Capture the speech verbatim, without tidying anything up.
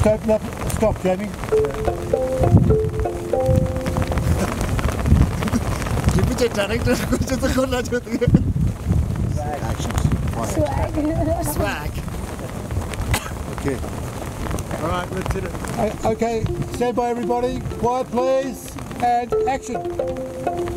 open up. Stop, Jamie. Give me the director. Swag. Swag. Okay. All right, let's hit it. Okay, stand by everybody. Quiet, please. And action.